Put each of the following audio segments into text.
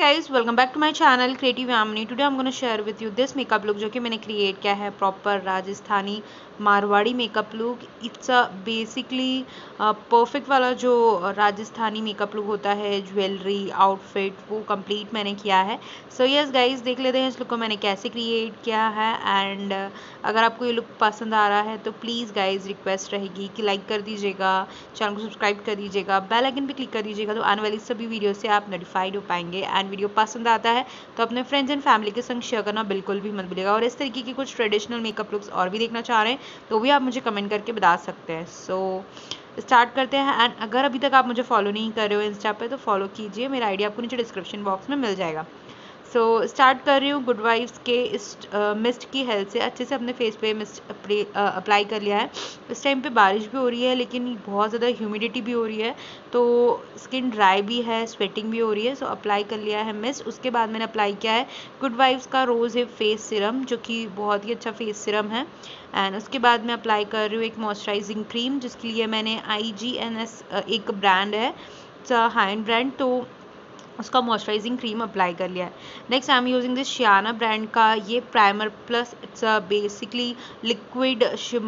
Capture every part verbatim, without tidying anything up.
Guys, welcome back to my channel Creative Yamini. Today I am gonna share with you this makeup look जो कि मैंने create किया है proper Rajasthani Marwari makeup look. It's a basically perfect वाला जो Rajasthani makeup look होता है, ज्वेलरी आउटफिट, वो कंप्लीट मैंने किया है। सो यस गाइस, देख लेते हैं इस लुक को मैंने कैसे क्रिएट किया है। एंड uh, अगर आपको ये लुक पसंद आ रहा है तो प्लीज़ गाइस रिक्वेस्ट रहेगी कि लाइक कर दीजिएगा, चैनल को सब्सक्राइब कर दीजिएगा, बेल आइकन पे क्लिक कर दीजिएगा तो आने वाली सभी वीडियो से आप नोटिफाइड हो पाएंगे। एंड वीडियो पसंद आता है तो अपने फ्रेंड्स एंड फैमिली के संग शेयर करना बिल्कुल भी मत भूलिएगा। और इस तरीके की कुछ ट्रेडिशनल मेकअप लुक्स और भी देखना चाह रहे हैं तो भी आप मुझे कमेंट करके बता सकते हैं। सो so, स्टार्ट करते हैं। एंड अगर अभी तक आप मुझे फॉलो नहीं कर रहे हो इंस्टा पे तो फॉलो कीजिए, मेरा आईडी आपको नीचे डिस्क्रिप्शन बॉक्स में मिल जाएगा। सो so, स्टार्ट कर रही हूँ। गुड वाइब्स के इस मिस्ट की हेल्प से अच्छे से अपने फेस पे मिस्ट अप्लाई कर लिया है। इस टाइम पे बारिश भी हो रही है लेकिन बहुत ज़्यादा ह्यूमिडिटी भी हो रही है तो स्किन ड्राई भी है, स्वेटिंग भी हो रही है। सो so, अप्लाई कर लिया है मिस्ट। उसके बाद मैंने अप्लाई किया है गुड वाइब्स का रोज़ हिप फेस सिरम जो कि बहुत ही अच्छा फेस सिरम है। एंड उसके बाद मैं अप्लाई कर रही हूँ एक मॉइस्चराइजिंग क्रीम जिसके लिए मैंने आई जी एन एस एक ब्रांड है, हाई एंड ब्रांड, तो उसका मॉइस्चराइजिंग क्रीम अप्लाई कर लिया है। Next I am using this शियाना ब्रांड का ये primer plus it's a basically liquid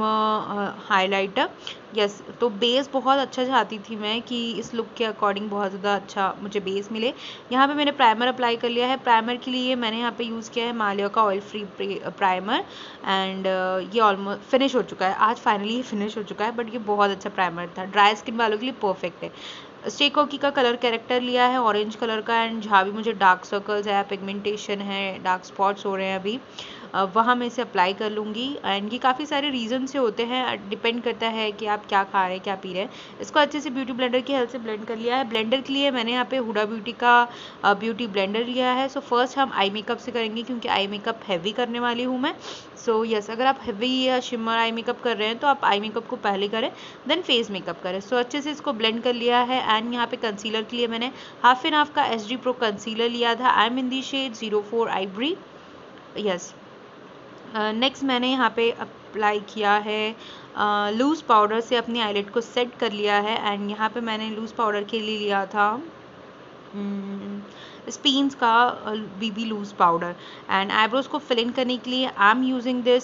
shimmer highlighter. Yes, तो बेस बहुत अच्छा चाहती थी मैं कि इस लुक के अकॉर्डिंग बहुत ज़्यादा अच्छा मुझे बेस मिले। यहाँ पे मैंने प्राइमर अप्लाई कर लिया है। प्राइमर के लिए मैंने यहाँ पे यूज़ किया है मालिया का oil free primer. And uh, ये ऑलमोस्ट फिनिश हो चुका है, आज फाइनली ये फिनिश हो चुका है। बट ये बहुत अच्छा प्राइमर था, ड्राई स्किन वालों के लिए परफेक्ट है। स्टेकोकी का कलर कैरेक्टर लिया है ऑरेंज कलर का। एंड जहाँ भी मुझे डार्क सर्कल्स है, पिगमेंटेशन है, डार्क स्पॉट्स हो रहे हैं अभी, वहाँ मैं इसे अप्लाई कर लूँगी। एंड ये काफ़ी सारे रीज़न से होते हैं, डिपेंड करता है कि आप क्या खा रहे हैं, क्या पी रहे हैं। इसको अच्छे से ब्यूटी ब्लेंडर की हेल्प से ब्लेंड कर लिया है। ब्लेंडर के लिए मैंने यहाँ पे हुडा ब्यूटी का ब्यूटी ब्लेंडर लिया है। सो फर्स्ट हम आई मेकअप से करेंगे क्योंकि आई मेकअप हैवी करने वाली हूँ मैं। सो यस, अगर आप हैवी या शिमर आई मेकअप कर रहे हैं तो आप आई मेकअप को पहले करें देन फेस मेकअप करें। सो अच्छे से इसको ब्लेंड कर लिया है। एंड यहाँ पे कंसीलर के लिए मैंने हाफ एंड हाफ का एच डी प्रो कंसीलर लिया था। I am in the shade zero four ivory. Yes, next uh, मैंने यहाँ पे अप्लाई किया है लूज़ uh, पाउडर से अपनी आईलेट को सेट कर लिया है। एंड यहाँ पे मैंने लूज़ पाउडर के लिए लिया था स्पीन्स का BB loose powder. And eyebrows को फिल इन करने के लिए I am using this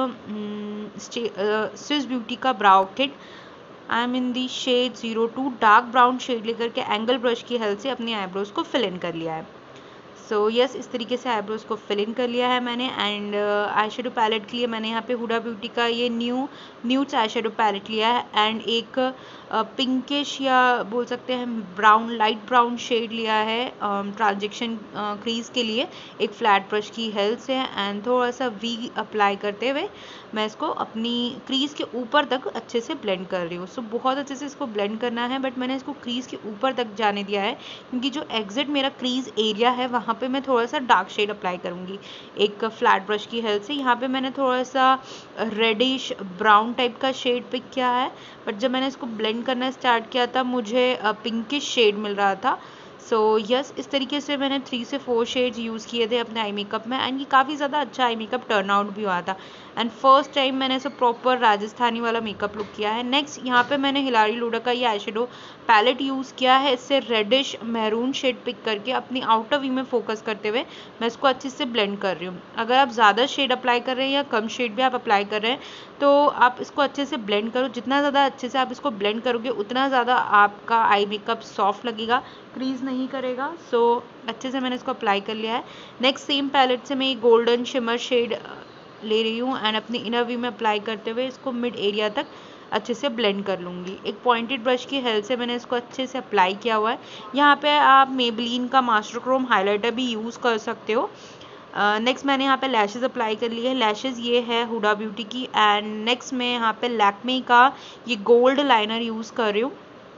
Swiss Beauty का brow kit. I am in the shade zero two, dark brown shade लेकर के एंगल ब्रश की हेल्प से अपनी आईब्रोज को फिल इन कर लिया है। सो so, यस yes, इस तरीके से आईब्रोज को फिल इन कर लिया है मैंने। एंड आई शेडो पैलेट के लिए मैंने यहाँ पे हुडा ब्यूटी का ये new nudes eye shadow palette लिया है। एंड एक पिंकिश uh, या बोल सकते हैं ब्राउन, लाइट ब्राउन शेड लिया है ट्रांजेक्शन क्रीज के लिए एक फ्लैट ब्रश की हेल्प से। एंड थोड़ा सा वी अप्लाई करते हुए मैं इसको अपनी क्रीज के ऊपर तक अच्छे से ब्लेंड कर रही हूँ। सो so, बहुत अच्छे से इसको ब्लेंड करना है, बट मैंने इसको क्रीज के ऊपर तक जाने दिया है क्योंकि जो एग्जिट मेरा क्रीज एरिया है वहाँ पे मैं थोड़ा सा डार्क शेड अप्लाई करूँगी एक फ्लैट ब्रश की हेल्प से। यहाँ पे मैंने थोड़ा सा रेडिश ब्राउन टाइप का शेड पिक किया है, बट जब मैंने इसको ब्लेंड करना स्टार्ट किया था मुझे पिंकिश शेड मिल रहा था। सो so, यस yes, इस तरीके से मैंने थ्री से फोर शेड्स यूज़ किए थे अपने आई मेकअप में। एंड ये काफ़ी ज़्यादा अच्छा आई मेकअप टर्न आउट भी हुआ था। एंड फर्स्ट टाइम मैंने ऐसा प्रॉपर राजस्थानी वाला मेकअप लुक किया है। नेक्स्ट यहाँ पे मैंने हिलारी लोडा का ये आई शेडो पैलेट यूज़ किया है। इससे रेडिश मैरून शेड पिक करके अपनी आउटर वी में फोकस करते हुए मैं इसको अच्छे से ब्लेंड कर रही हूँ। अगर आप ज़्यादा शेड अप्लाई कर रहे हैं या कम शेड भी आप अप्लाई कर रहे हैं तो आप इसको अच्छे से ब्लेंड करो। जितना ज़्यादा अच्छे से आप इसको ब्लेंड करोगे उतना ज़्यादा आपका आई मेकअप सॉफ्ट लगेगा, क्रीज नहीं करेगा। सो so, अच्छे से मैंने इसको अप्लाई कर लिया है। नेक्स्ट सेम पैलेट से मैं गोल्डन शिमर शेड ले रही हूँ एंड अपनी इनर वी में अप्लाई करते हुए इसको मिड एरिया तक अच्छे से ब्लेंड कर लूँगी। एक पॉइंटेड ब्रश की हेल्प से मैंने इसको अच्छे से अप्लाई किया हुआ है। यहाँ पे आप मेबलिन का मास्टर क्रोम हाइलाइटर भी यूज़ कर सकते हो। नेक्स्ट uh, मैंने यहाँ पे लैशेज़ अप्लाई कर लिए हैं। लैशेज़ ये है हुडा ब्यूटी की। एंड नेक्स्ट मैं यहाँ पे लैक्मे का ये गोल्ड लाइनर यूज़ कर रही हूँ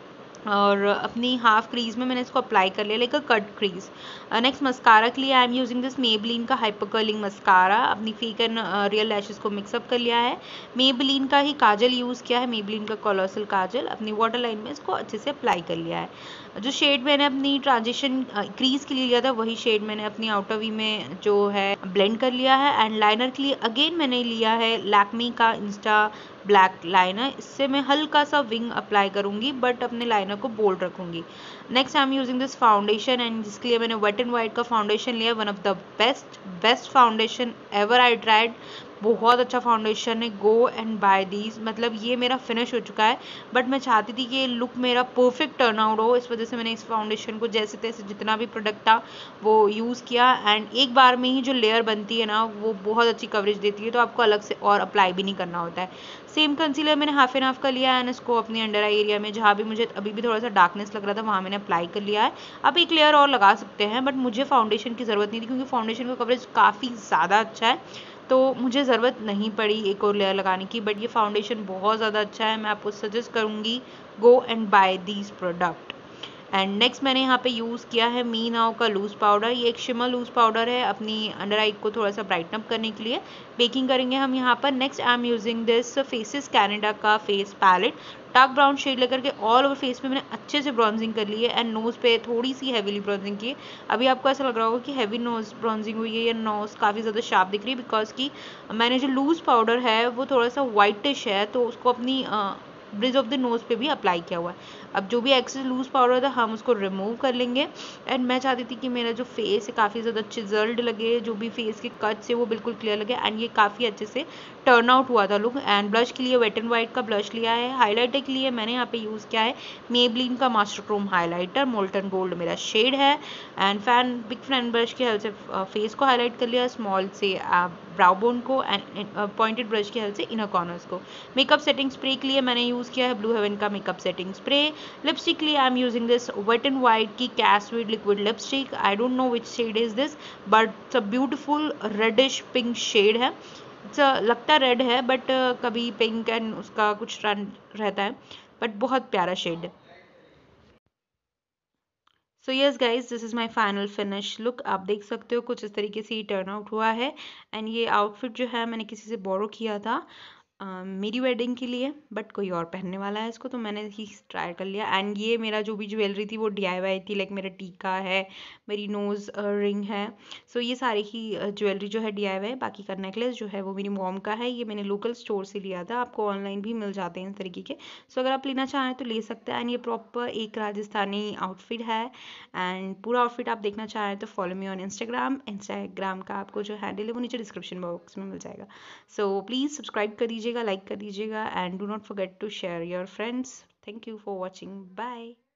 और अपनी हाफ क्रीज में मैंने इसको अप्लाई कर लिया like a cut crease. Next mascara के लिए I am using this Maybelline का हाइपर कर्लिंग मस्कारा। अपनी फेक एंड रियल लैशेस को मिक्सअप कर लिया है। मेबलिन का ही काजल यूज़ किया है, मेबलिन का कोलोसल काजल। अपनी वाटर लाइन में इसको अच्छे से अप्लाई कर लिया है। जो शेड मैंने अपनी ट्रांजिशन क्रीज के लिए लिया था वही शेड मैंने अपनी आउटर वी में जो है ब्लेंड कर लिया है। एंड लाइनर के लिए अगेन मैंने लिया है लैक्मी का इंस्टा ब्लैक लाइनर। इससे मैं हल्का सा विंग अप्लाई करूंगी बट अपने लाइनर को बोल्ड रखूंगी। Next I am using this foundation and जिसके लिए मैंने वेट एंड वाइट का फाउंडेशन लिया, one of the best best foundation ever I tried. बहुत अच्छा फाउंडेशन है, गो एंड बाय दीज। मतलब ये मेरा फिनिश हो चुका है, बट मैं चाहती थी कि ये लुक मेरा परफेक्ट टर्न आउट हो, इस वजह से मैंने इस फाउंडेशन को जैसे तैसे जितना भी प्रोडक्ट था वो यूज़ किया। एंड एक बार में ही जो लेयर बनती है ना, वो बहुत अच्छी कवरेज देती है, तो आपको अलग से और अप्लाई भी नहीं करना होता है। सेम कंसीलर मैंने हाफ एंड हाफ का लिया एंड इसको अपने अंडर आई एरिया में, जहाँ भी मुझे अभी भी थोड़ा सा डार्कनेस लग रहा था, वहाँ मैंने अप्लाई कर लिया है। आप एक लेयर और लगा सकते हैं, बट मुझे फाउंडेशन की ज़रूरत नहीं थी क्योंकि फाउंडेशन का कवरेज काफ़ी ज़्यादा अच्छा है, तो मुझे ज़रूरत नहीं पड़ी एक और लेयर लगाने की। बट ये फाउंडेशन बहुत ज़्यादा अच्छा है, मैं आपको सजेस्ट करूँगी go and buy these product. And next मैंने यहाँ पे यूज़ किया है मी नाउ का लूज़ पाउडर। ये एक शिमर लूज़ पाउडर है अपनी अंडर आई को थोड़ा सा ब्राइटन अप करने के लिए। बेकिंग करेंगे हम यहाँ पर। Next I am using this faces Canada का face palette. Dark brown shade लेकर के ऑल ओवर फेस पे मैंने अच्छे से ब्रॉन्जिंग कर ली है एंड नोज़ पे थोड़ी सी हैवीली ब्रॉन्जिंग की है। अभी आपको ऐसा लग रहा होगा कि हैवी नोज़ ब्रॉन्जिंग हुई है या नोज़ काफ़ी ज़्यादा शार्प दिख रही है, बिकॉज की मैंने जो लूज़ पाउडर है वो थोड़ा सा वाइटिश है, तो उसको अपनी ब्रिज ऑफ द नोज़ पे भी अप्लाई किया हुआ है। अब जो भी एक्सेस लूज पाउडर था हम उसको रिमूव कर लेंगे। एंड मैं चाहती थी कि मेरा जो फेस है काफ़ी ज़्यादा चिजल्ड लगे, जो भी फेस के कट्स है वो बिल्कुल क्लियर लगे, एंड ये काफ़ी अच्छे से टर्न आउट हुआ था लुक। एंड ब्लश के लिए वेट एंड वाइट का ब्लश लिया है। हाईलाइटर के लिए मैंने यहाँ पे यूज़ किया है मेबलिन का master chrome highlighter, molten gold मेरा शेड है। And fan big fan brush की हेल्प से फेस को हाईलाइट कर लिया, स्मॉल से ब्राउ बोन को, एंड पॉइंटेड ब्रश की हेल्प से इनर कॉर्नर्स को। मेकअप सेटिंग स्प्रे के लिए मैंने यूज़ किया है ब्लू हेवन का मेकअप सेटिंग स्प्रे। लिपस्टिक के लिए I am using this wet and white की कैसविड liquid lipstick. I don't know which shade is this, but it's a beautiful reddish pink shade है। इट्स लगता red है, but uh, कभी pink and उसका कुछ ट्रेंड रहता है, बट बहुत प्यारा शेड है। So yes guys, this is my final finish look. आप देख सकते हो कुछ इस तरीके से ही टर्न आउट हुआ है। एंड ये आउटफिट जो है मैंने किसी से बोरो किया था Uh, मेरी वेडिंग के लिए, बट कोई और पहनने वाला है इसको, तो मैंने ही ट्राई कर लिया। एंड ये मेरा जो भी ज्वेलरी थी वो डी आई वाई थी, लाइक मेरा टीका है, मेरी नोज़ रिंग है। सो so ये सारी ही ज्वेलरी जो है डी आई वाई। बाकी का नेकलेस जो है वो मेरी मॉम का है, ये मैंने लोकल स्टोर से लिया था, आपको ऑनलाइन भी मिल जाते हैं इस तरीके के। सो so अगर आप लेना चाहें तो ले सकते हैं। एंड ये प्रॉपर एक राजस्थानी आउटफिट है। एंड पूरा आउटफिट आप देखना चाहें तो follow me on Instagram. Instagram का आपको जो हैंडल है वो नीचे डिस्क्रिप्शन बॉक्स में मिल जाएगा। सो प्लीज़ सब्सक्राइब कर दीजिएगा, लाइक कर दीजिएगा, and do not forget to share your friends. Thank you for watching, bye.